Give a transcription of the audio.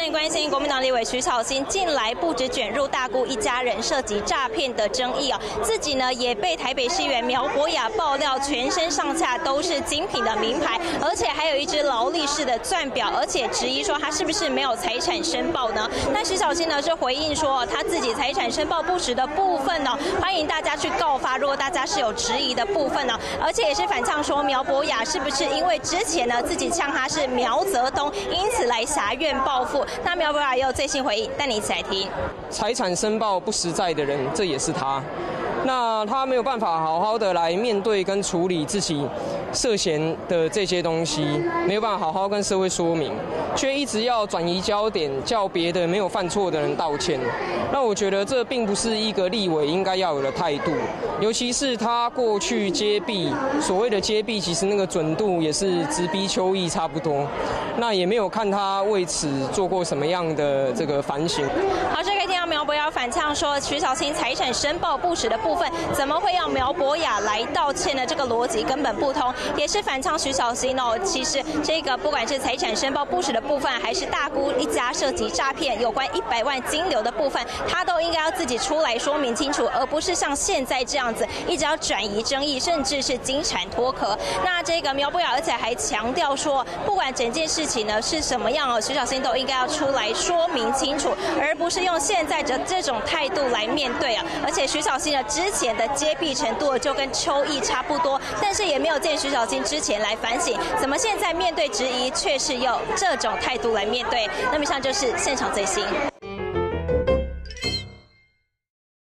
迎关心国民党立委徐巧芯近来不止卷入大姑一家人涉及诈骗的争议哦，自己呢也被台北市议员苗博雅爆料，全身上下都是精品的名牌，而且还有一只劳力士的钻表，而且质疑说他是不是没有财产申报呢？那徐巧芯呢是回应说他自己财产申报不实的部分呢，欢迎大家去告发，如果大家是有质疑的部分呢，而且也是反呛说苗博雅是不是因为之前呢自己呛他是苗泽东，因此来挟怨报复。那苗博雅也有最新回应，带你一起来听。 财产申报不实在的人，这也是他。那他没有办法好好的来面对跟处理自己涉嫌的这些东西，没有办法好好跟社会说明，却一直要转移焦点，叫别的没有犯错的人道歉。那我觉得这并不是一个立委应该要有的态度，尤其是他过去揭弊，所谓的揭弊，其实那个准度也是直逼邱毅差不多。那也没有看他为此做过什么样的这个反省。 好，这可以听到苗博雅反呛说，徐巧芯财产申报不实的部分，怎么会要苗博雅来道歉呢？这个逻辑根本不通，也是反呛徐巧芯哦。其实这个不管是财产申报不实的部分，还是大姑一家涉及诈骗有关100万金流的部分，他都应该要自己出来说明清楚，而不是像现在这样子一直要转移争议，甚至是金蝉脱壳。那这个苗博雅而且还强调说，不管整件事情呢是什么样哦，徐巧芯都应该要出来说明清楚，而不是用现在的这种态度来面对啊。而且徐巧芯呢之前的揭弊程度就跟邱毅差不多，但是也没有见徐巧芯之前来反省，怎么现在面对质疑却是用这种态度来面对？那么以上就是现场最新。